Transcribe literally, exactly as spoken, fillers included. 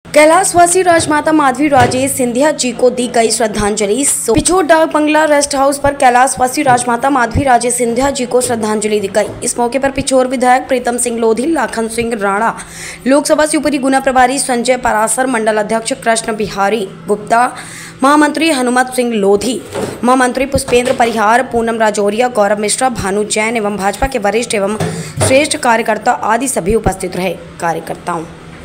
कैलाशवासी राजमाता माधवी राजे सिंधिया जी को दी गई श्रद्धांजलि। पिछोर डाक बंगला रेस्ट हाउस पर कैलाशवासी राजमाता माधवी राजे सिंधिया जी को श्रद्धांजलि दी गई। इस मौके पर पिछोर विधायक प्रीतम सिंह लोधी, लाखन सिंह राणा, लोकसभा शिवपुरी गुना प्रभारी संजय परासर, मंडल अध्यक्ष कृष्ण बिहारी गुप्ता, महामंत्री हनुमत सिंह लोधी, महामंत्री पुष्पेंद्र परिहार, पूनम राजौरिया, गौरव मिश्रा, भानु जैन एवं भाजपा के वरिष्ठ एवं श्रेष्ठ कार्यकर्ता आदि सभी उपस्थित रहे। कार्यकर्ताओं